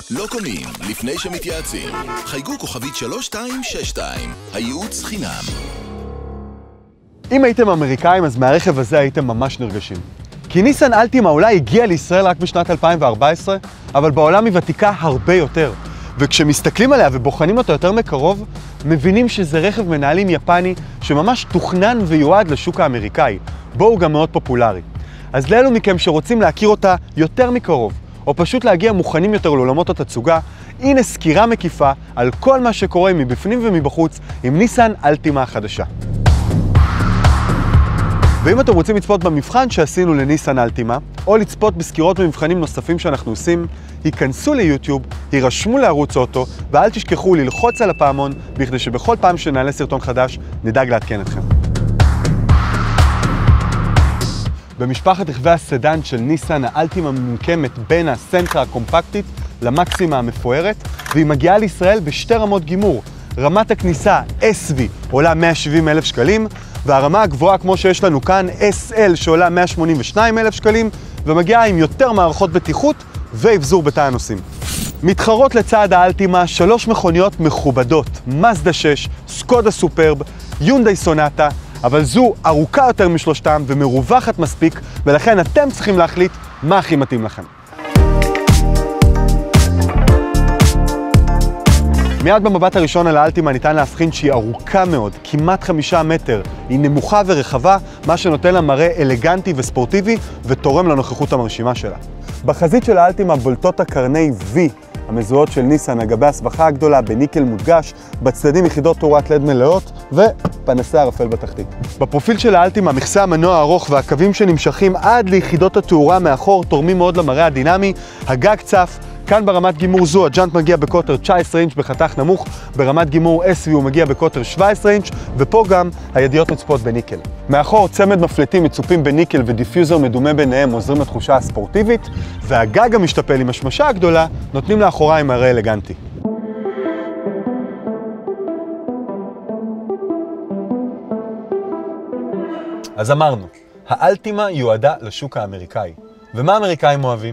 לא קונים לפני שמתייעצים. חייגו כוכבית 3262. הייעוץ חינם. אם הייתם אמריקאים, אז מהרכב הזה הייתם ממש נרגשים. כי ניסן אלטימה אולי הגיע לישראל רק בשנת 2014, אבל בעולם היא ותיקה הרבה יותר. וכשמסתכלים עליה ובוחנים אותה יותר מקרוב, מבינים שזה רכב מנהלים יפני שממש תוכנן ויועד לשוק האמריקאי, בו הוא גם מאוד פופולרי. אז לאלו מכם שרוצים להכיר אותה יותר מקרוב, או פשוט להגיע מוכנים יותר לעולמות התצוגה, הנה סקירה מקיפה על כל מה שקורה מבפנים ומבחוץ עם ניסן אלטימה החדשה. ואם אתם רוצים לצפות במבחן שעשינו לניסן אלטימה, או לצפות בסקירות ומבחנים נוספים שאנחנו עושים, היכנסו ליוטיוב, הירשמו לערוץ אוטו, ואל תשכחו ללחוץ על הפעמון, בכדי שבכל פעם שנעלה סרטון חדש, נדאג לעדכן אתכם. במשפחת רכבי הסדן של ניסן, האלטימה ממוקמת בין הסנטרה הקומפקטית למקסימה המפוארת, והיא מגיעה לישראל בשתי רמות גימור. רמת הכניסה SV עולה 170,000 שקלים, והרמה הגבוהה כמו שיש לנו כאן, SL שעולה 182,000 שקלים, ומגיעה עם יותר מערכות בטיחות ואבזור בתא הנוסעים. מתחרות לצד האלטימה 3 מכוניות מכובדות, מזדה 6, סקודה סופרב, יונדאי סונטה, אבל זו ארוכה יותר משלושתם ומרווחת מספיק, ולכן אתם צריכים להחליט מה הכי מתאים לכם. מיד במבט הראשון על האלטימה ניתן להבחין שהיא ארוכה מאוד, כמעט 5 מטר. היא נמוכה ורחבה, מה שנותן לה מראה אלגנטי וספורטיבי ותורם לנוכחות המרשימה שלה. בחזית של האלטימה בולטות הקרני V, המזוהות של ניסן, על גבי הסבכה הגדולה בניקל מודגש, בצדדים יחידות תאורת לד מלאות ופנסי ערפל בתחתית. בפרופיל של האלטימה מכסה המנוע הארוך והקווים שנמשכים עד ליחידות התאורה מאחור תורמים מאוד למראה הדינמי, הגג צף. כאן ברמת גימור זו הג'אנט מגיע בקוטר 19 אינץ' בחתך נמוך, ברמת גימור SV הוא מגיע בקוטר 17 אינץ', ופה גם הידיות מצופות בניקל. מאחור צמד מפלטים מצופים בניקל ודיפיוזר מדומה ביניהם עוזרים לתחושה הספורטיבית, והגג המשתפל עם השמשה הגדולה נותנים לאחוריים מראה אלגנטי. אז אמרנו, האלטימה יועדה לשוק האמריקאי. ומה האמריקאים אוהבים?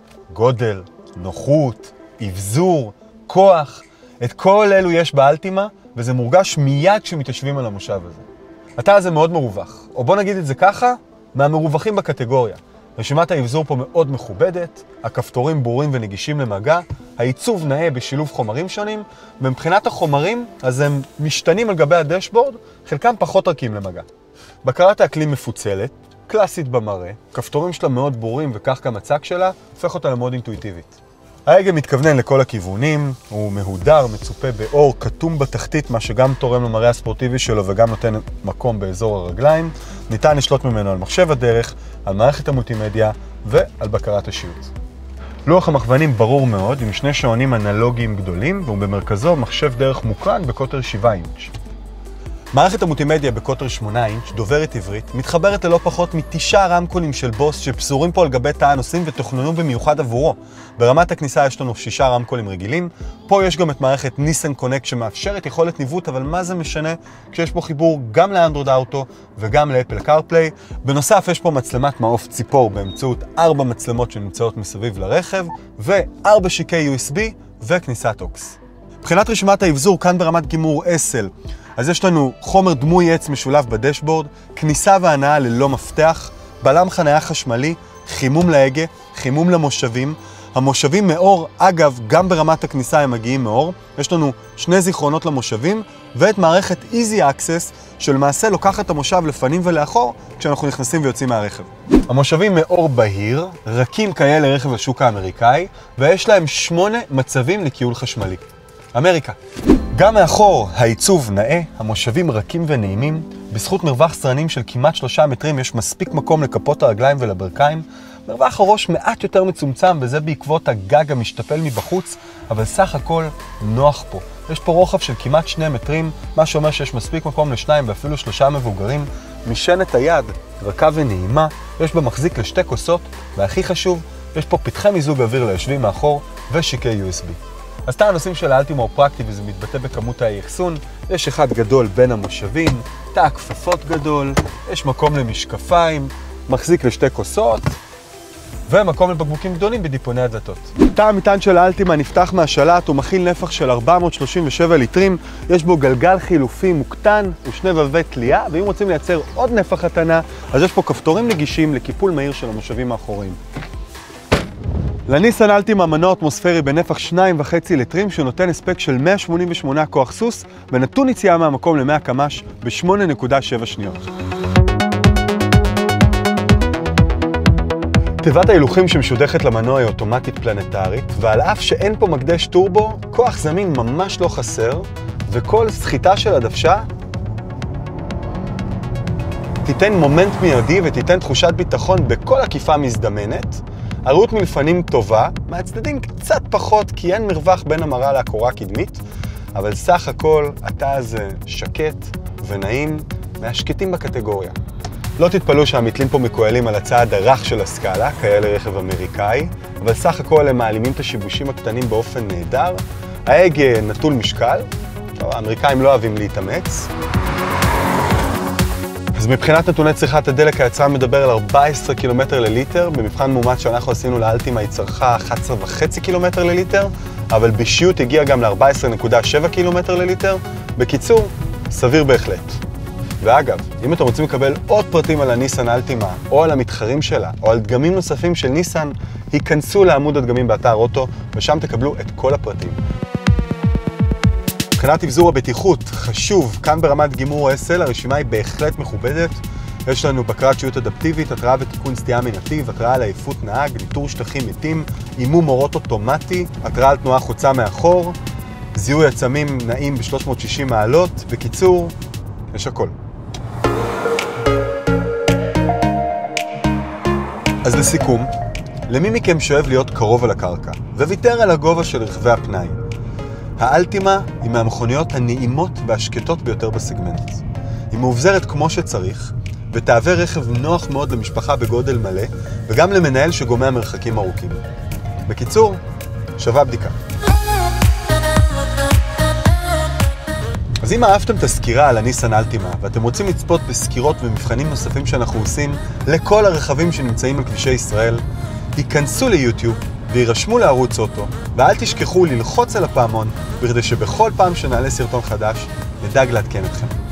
גודל, נוחות, אבזור, כוח, את כל אלו יש באלטימה, וזה מורגש מיד כשמתיישבים על המושב הזה. התא הזה מאוד מרווח, או בוא נגיד את זה ככה, מהמרווחים בקטגוריה. רשימת האבזור פה מאוד מכובדת, הכפתורים ברורים ונגישים למגע, העיצוב נאה בשילוב חומרים שונים, ומבחינת החומרים, אז הם משתנים על גבי הדשבורד, חלקם פחות רכים למגע. בקרת האקלים מפוצלת, קלאסית במראה, כפתורים שלה מאוד ברורים וכך גם הצק שלה, הופך אותה למאוד אינטואיטיבית. ההגה מתכוונן לכל הכיוונים, הוא מהודר, מצופה באור, כתום בתחתית, מה שגם תורם למראה הספורטיבי שלו וגם נותן מקום באזור הרגליים. ניתן לשלוט ממנו על מחשב הדרך, על מערכת המולטימדיה ועל בקרת השיוט. לוח המכוונים ברור מאוד, עם 2 שעונים אנלוגיים גדולים, והוא במרכזו מחשב דרך מוקרן בקוטר 7 אינץ'. מערכת המולטימדיה בקוטר 8 אינץ' דוברת עברית, מתחברת ללא פחות מ9 רמקולים של בוס שפזורים פה על גבי תא הנוסעים ותוכננו במיוחד עבורו. ברמת הכניסה יש לנו 6 רמקולים רגילים, פה יש גם את מערכת ניסן קונקט שמאפשרת יכולת ניווט, אבל מה זה משנה כשיש פה חיבור גם לאנדרואיד אוטו וגם לאפל קארפליי. בנוסף יש פה מצלמת מעוף ציפור באמצעות 4 מצלמות שנמצאות מסביב לרכב, ו4 שיקי USB וכניסת אוקס. מבחינת רשימת האבזור כאן ברמת גימור SL, אז יש לנו חומר דמוי עץ משולב בדשבורד, כניסה והנעה ללא מפתח, בלם חניה חשמלי, חימום להגה, חימום למושבים. המושבים מאור, אגב, גם ברמת הכניסה הם מגיעים מאור. יש לנו 2 זיכרונות למושבים, ואת מערכת Easy Access, שלמעשה לוקחת את המושב לפנים ולאחור, כשאנחנו נכנסים ויוצאים מהרכב. המושבים מאור בהיר, רכים כאלה לרכב השוק האמריקאי, ויש להם 8 מצבים לקיול חשמלי. אמריקה. גם מאחור העיצוב נאה, המושבים רכים ונעימים, בזכות מרווח סרנים של כמעט 3 מטרים יש מספיק מקום לכפות הרגליים ולברכיים, מרווח הראש מעט יותר מצומצם וזה בעקבות הגג המשתפל מבחוץ, אבל סך הכל נוח פה. יש פה רוחב של כמעט 2 מטרים, מה שאומר שיש מספיק מקום ל2 ואפילו 3 מבוגרים. משענת היד רכה ונעימה, יש בה מחזיק ל2 כוסות, והכי חשוב, יש פה פתחי מיזוג אוויר ליושבים מאחור ושיקי USB. אז תא הנוסעים של האלטימה הוא פרקטי וזה מתבטא בכמות האחסון. יש אחד גדול בין המושבים, תא הכפפות גדול, יש מקום למשקפיים, מחזיק ל2 כוסות, ומקום לבקבוקים גדולים בדיפוני הדלתות. תא המטען של האלטימה נפתח מהשלט, הוא מכיל נפח של 437 ליטרים, יש בו גלגל חילופי מוקטן ושני ובבי תלייה, ואם רוצים לייצר עוד נפח הטענה, אז יש פה כפתורים נגישים לקיפול מהיר של המושבים האחוריים. לניסן אלטימה מנוע אטמוספרי בנפח 2.5 ליטרים שנותן הספק של 188 כוח סוס ונתון יציאה מהמקום ל-100 קמ"ש ב-8.7 שניות. תיבת ההילוכים שמשודכת למנוע היא אוטומטית פלנטרית, ועל אף שאין פה מקדש טורבו, כוח זמין ממש לא חסר, וכל סחיטה של הדוושה תיתן מומנט מיידי ותיתן תחושת ביטחון בכל עקיפה מזדמנת. הראות מלפנים טובה, מהצדדים קצת פחות כי אין מרווח בין המראה לקורה הקדמית, אבל סך הכל התא הזה שקט ונעים, מהשקטים בקטגוריה. לא תתפלאו שהמתלים פה מקוילים על הצעד הרך של הסקאלה, כאלה רכב אמריקאי, אבל סך הכל הם מעלימים את השיבושים הקטנים באופן נהדר. ההגה נטול משקל, האמריקאים לא אוהבים להתאמץ. אז מבחינת נתוני צריכת הדלק, היצרן מדבר על 14 קילומטר לליטר, במבחן מאומץ שאנחנו עשינו לאלטימה היא צרכה 11.5 קילומטר לליטר, אבל באישיות הגיע גם ל-14.7 קילומטר לליטר. בקיצור, סביר בהחלט. ואגב, אם אתם רוצים לקבל עוד פרטים על הניסן אלטימה, או על המתחרים שלה, או על דגמים נוספים של ניסן, היכנסו לעמוד הדגמים באתר אוטו, ושם תקבלו את כל הפרטים. מבחינת אבזור הבטיחות, חשוב, כאן ברמת גימור SL, הרשימה היא בהחלט מכובדת. יש לנו בקרת שיות אדפטיבית, התראה ותיקון סטייה מנתיב, התראה על עייפות נהג, ניטור שטחים מתים, אימום אורות אוטומטי, התראה על תנועה חוצה מאחור, זיהוי עצמים נעים ב-360 מעלות, בקיצור, יש הכל. אז לסיכום, למי מכם שאוהב להיות קרוב על הקרקע, וויתר על הגובה של רכבי הפנאי, האלטימה היא מהמכוניות הנעימות והשקטות ביותר בסגמנט. היא מאובזרת כמו שצריך, ותהווה רכב נוח מאוד למשפחה בגודל מלא, וגם למנהל שגומע מרחקים ארוכים. בקיצור, שווה בדיקה. אז אם אהבתם את הסקירה על הניסן אלטימה, ואתם רוצים לצפות בסקירות ומבחנים נוספים שאנחנו עושים לכל הרכבים שנמצאים על כבישי ישראל, היכנסו ליוטיוב וירשמו לערוץ אוטו, ואל תשכחו ללחוץ על הפעמון, בכדי שבכל פעם שנעלה סרטון חדש, נדאג לעדכן אתכם.